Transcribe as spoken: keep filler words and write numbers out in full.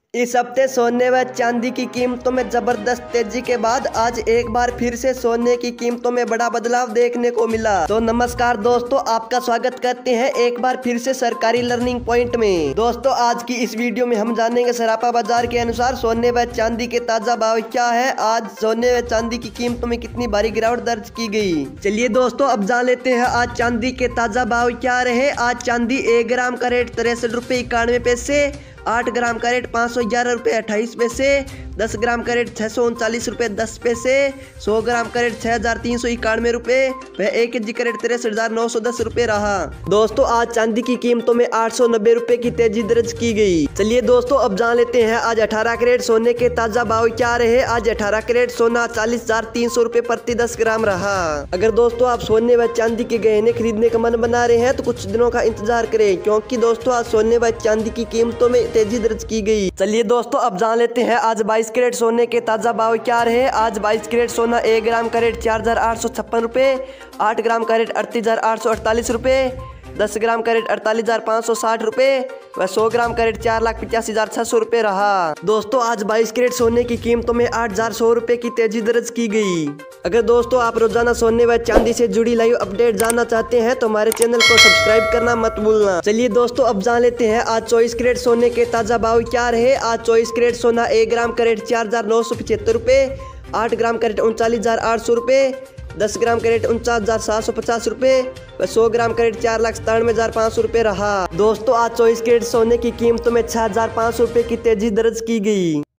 इस हफ्ते सोने व चांदी की कीमतों में जबरदस्त तेजी के बाद आज एक बार फिर से सोने की कीमतों में बड़ा बदलाव देखने को मिला। तो नमस्कार दोस्तों, आपका स्वागत करते हैं एक बार फिर से सरकारी लर्निंग पॉइंट में। दोस्तों, आज की इस वीडियो में हम जानेंगे सराफा बाजार के अनुसार सोने व चांदी के ताजा भाव क्या है, आज सोने व चांदी की कीमतों में कितनी भारी गिरावट दर्ज की गई। चलिए दोस्तों, अब जान लेते हैं आज चांदी के ताजा भाव क्या रहे। आज चांदी एक ग्राम का रेट तिरसठ रुपए इक्यानवे पैसे, आठ ग्राम का रेट पाँच सौ ग्यारह रुपये अट्ठाईस पैसे, दस ग्राम का रेट छः सौ उनचालीस रुपये दस पैसे, सौ ग्राम का रेट छः हजार तीन सौ इक्यानवे रुपये व एक के जी का रेट तिरसठ हजार नौ सौ दस रुपये रहा। दोस्तों, आज चांदी की कीमतों में आठ सौ नब्बे रुपये की तेजी दर्ज की गई। चलिए दोस्तों, अब जान लेते हैं आज अठारह कैरेट सोने के ताजा भाव क्या रहे। आज अठारह कैरेट सोना चालीस हजार तीन सौ रुपये प्रति दस ग्राम रहा। अगर दोस्तों आप सोने व चांदी के गहने खरीदने का मन बना रहे हैं तो कुछ दिनों का इंतजार करें, क्योंकि दोस्तों आज सोने व चांदी की कीमतों में तेजी दर्ज की गई। चलिए दोस्तों, अब जान लेते हैं आज बाईस कैरेट सोने के ताजा भाव क्या रहे। आज बाईस कैरेट सोना एक ग्राम का रेट चार हजार आठ सौ छप्पन रुपए, आठ ग्राम का रेट अड़तीस हजार आठ सौ अड़तालीस रुपए, दस ग्राम का रेट अड़तालीस हजार पाँच सौ साठ रुपए व सौ ग्राम का रेट चार लाख पचासी हजार छह सौ रुपए रहा। दोस्तों, आज बाईस कैरेट सोने की कीमतों में आठ हजार सौ रुपए की तेजी दर्ज की गई। अगर दोस्तों आप रोजाना सोने व चांदी से जुड़ी लाइव अपडेट जानना चाहते हैं तो हमारे चैनल को सब्सक्राइब करना मत भूलना। चलिए दोस्तों, अब जान लेते हैं आज चौबीस कैरेट सोने के ताजा भाव क्या रहे। आज चौबीस कैरेट सोना एक ग्राम का रेट चार हजार नौ सौ पचहत्तर रुपए, आठ ग्राम का रेट उनचालीस हजार आठ सौ रुपए, दस ग्राम का रेट उनचास हजार सात सौ पचास रुपए व सौ ग्राम का रेट चार लाख सतानवे हजार पाँच सौ रुपए रहा। दोस्तों, आज चौबीस कैरेट सोने की कीमतों में छह हजार पाँच सौ रुपए की तेजी दर्ज की गई।